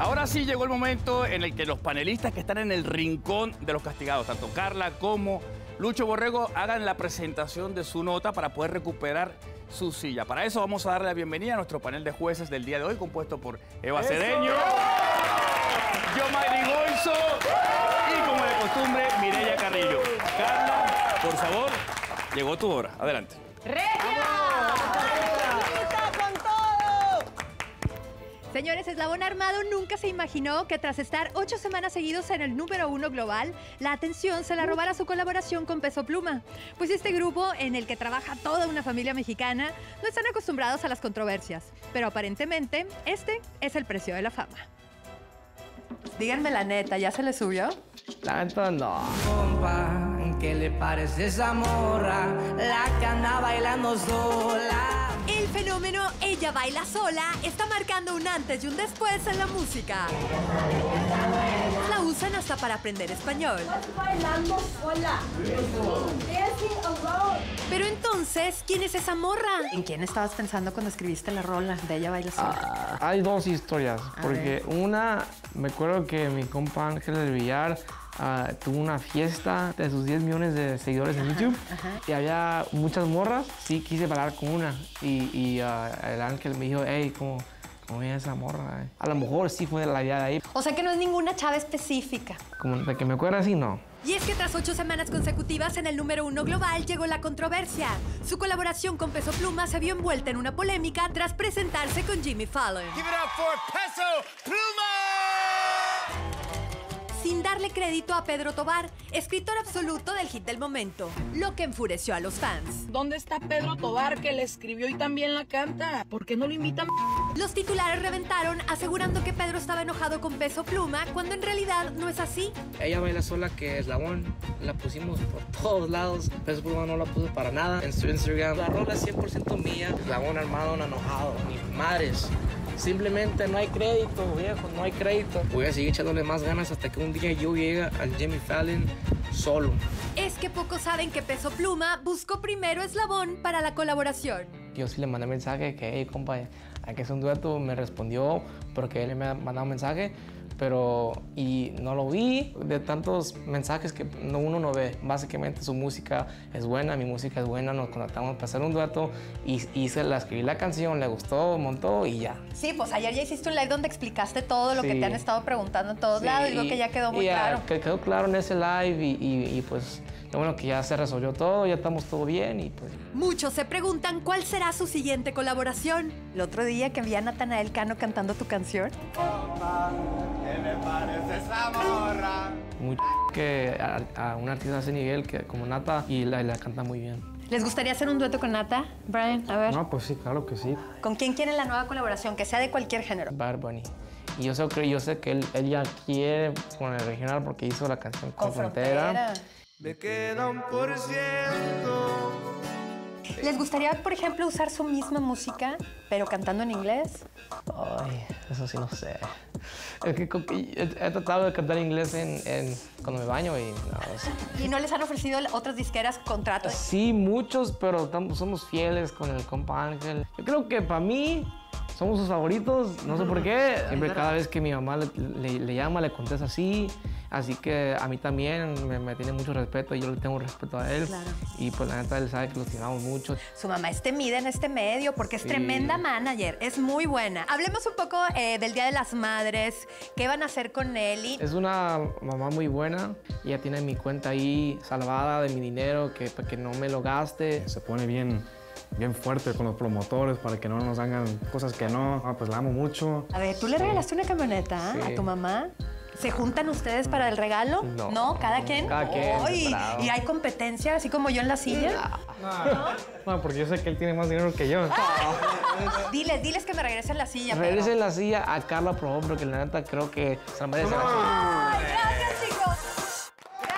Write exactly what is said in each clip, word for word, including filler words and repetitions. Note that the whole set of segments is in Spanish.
Ahora sí llegó el momento en el que los panelistas que están en el rincón de los castigados, tanto Carla como Lucho Borrego, hagan la presentación de su nota para poder recuperar su silla. Para eso vamos a darle la bienvenida a nuestro panel de jueces del día de hoy, compuesto por Eva Cedeño, Yomairi Goizo y, como de costumbre, Mireya Carrillo. Carla, por favor, llegó tu hora. Adelante. ¡Regia! ¡Con todo! Señores, Eslabón Armado nunca se imaginó que tras estar ocho semanas seguidos en el número uno global, la atención se la robara su colaboración con Peso Pluma. Pues este grupo, en el que trabaja toda una familia mexicana, no están acostumbrados a las controversias. Pero aparentemente, este es el precio de la fama. Díganme la neta, ¿ya se le subió? La neta no. Compa, ¿qué le parece esa morra? La que anda bailando sola. El fenómeno Ella Baila Sola está marcando un antes y un después en la música. La usan hasta para aprender español. Bailando sola. Pero entonces, ¿quién es esa morra? ¿En quién estabas pensando cuando escribiste la rola de Ella Baila Sola? Ah, hay dos historias, A porque ver. una, me acuerdo que mi compa Ángel del Villar uh, tuvo una fiesta de sus diez millones de seguidores en YouTube, ajá. y había muchas morras. Sí quise bailar con una y, y uh, el Ángel me dijo, hey, ¿cómo, cómo es esa morra? A lo mejor sí fue la idea de ahí. O sea que no es ninguna chava específica. Como de que me acuerdo así, no. Y es que tras ocho semanas consecutivas en el número uno global llegó la controversia. Su colaboración con Peso Pluma se vio envuelta en una polémica tras presentarse con Jimmy Fallon. Give it up for Peso Pluma. Sin darle crédito a Pedro Tobar, escritor absoluto del hit del momento, lo que enfureció a los fans. ¿Dónde está Pedro Tobar, que le escribió y también la canta? ¿Por qué no lo invitan? Los titulares reventaron asegurando que Pedro estaba enojado con Peso Pluma, cuando en realidad no es así. Ella baila sola, que Eslabón la pusimos por todos lados. Peso Pluma no la puso para nada en su Instagram. La rola es cien por ciento mía. Eslabón Armado, no enojado, ni madres. Simplemente no hay crédito, viejo, no hay crédito. Voy a seguir echándole más ganas hasta que un día yo llegue al Jimmy Fallon solo. Es que pocos saben que Peso Pluma buscó primero Eslabón para la colaboración. Yo sí le mandé mensaje que, hey, compa, hay que hacer un dueto. Me respondió porque él me ha mandado un mensaje, pero y no lo vi. De tantos mensajes que no, uno no ve. Básicamente su música es buena, mi música es buena, nos conectamos para hacer un dueto y hice la, escribí la canción, le gustó, montó y ya. Sí, pues ayer ya hiciste un live donde explicaste todo lo Sí. que te han estado preguntando en todos Sí, lados y lo que ya quedó muy y ya, claro. Que quedó claro en ese live y, y, y pues lo bueno que ya se resolvió todo, ya estamos todo bien y pues... Muchos se preguntan cuál será su siguiente colaboración. El otro día que vi a Natanael Cano cantando tu canción. ¿Qué me parece esa morra? Muy que a, a un artista de ese nivel que, como Nata y la, la canta muy bien. ¿Les gustaría hacer un dueto con Nata? Brian, a ver. No, pues sí, claro que sí. ¿Con quién quieren la nueva colaboración? Que sea de cualquier género. Bad Bunny. Y yo sé que, yo sé que él, él ya quiere con el regional porque hizo la canción Con, Con Frontera. Frontera. Me queda un por ciento. ¿Les gustaría, por ejemplo, usar su misma música, pero cantando en inglés? Ay, eso sí no sé. Es que co- he, he tratado de cantar inglés en, en, cuando me baño y no, o sea, ¿Y no les han ofrecido otras disqueras contratos? sí, muchos, pero tam- somos fieles con el compa Ángel. Yo creo que para mí somos sus favoritos, no sé por qué. Siempre cada vez que mi mamá le, le- le llama, le contesta así. Así que a mí también me, me tiene mucho respeto y yo le tengo respeto a él. Claro. Y pues la neta él sabe que lo estimamos mucho. Su mamá es temida en este medio porque es Sí. tremenda manager, es muy buena. Hablemos un poco eh, del Día de las Madres, qué van a hacer con Nelly. Es una mamá muy buena. Ella tiene mi cuenta ahí salvada de mi dinero, que, para que no me lo gaste. Se pone bien, bien fuerte con los promotores para que no nos hagan cosas que no. Ah, pues la amo mucho. A ver, ¿tú le regalaste una camioneta Sí. a tu mamá? ¿Se juntan ustedes para el regalo? No. ¿Cada quien? Cada quien, Ay, separado. ¿y hay competencia, así como yo en la silla? No, porque yo sé que él tiene más dinero que yo. Diles, diles que me regresen la silla, Pedro. Regrese la silla a Carla, por favor, porque la neta creo que se la merece. ¡Ay, gracias, chicos!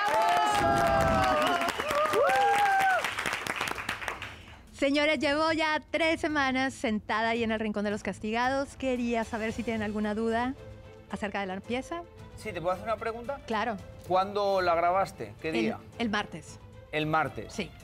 Señores, llevo ya tres semanas sentada ahí en el Rincón de los Castigados. Quería saber si tienen alguna duda acerca de la pieza. Sí, ¿te puedo hacer una pregunta? Claro. ¿Cuándo la grabaste? ¿Qué El, día? el martes, El martes. sí.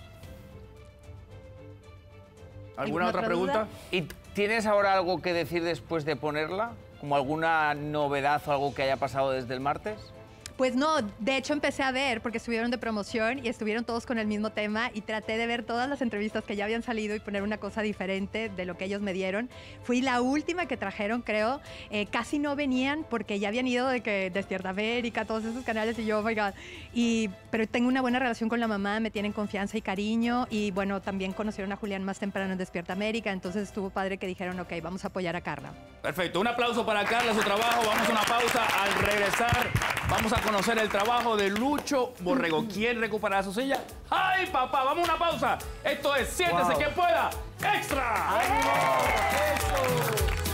¿Alguna ¿Alguna otra otra pregunta? duda? ¿Y tienes ahora algo que decir después de ponerla? como alguna novedad o algo que haya pasado desde el martes? Pues no, de hecho empecé a ver porque estuvieron de promoción y estuvieron todos con el mismo tema y traté de ver todas las entrevistas que ya habían salido y poner una cosa diferente de lo que ellos me dieron. Fui la última que trajeron, creo. Eh, casi no venían porque ya habían ido de que Despierta América, todos esos canales y yo, oh my God. Y, pero tengo una buena relación con la mamá, me tienen confianza y cariño y bueno, también conocieron a Julián más temprano en Despierta América, entonces estuvo padre que dijeron, ok, vamos a apoyar a Carla. Perfecto, un aplauso para Carla, su trabajo. Vamos a una pausa. Al regresar, vamos a conocer el trabajo de Lucho Borrego. ¿Quién recuperará su silla? ¡Ay, papá! Vamos a una pausa. Esto es Siéntese Wow. Quien Pueda Extra. ¡Ánimo! ¡Eso!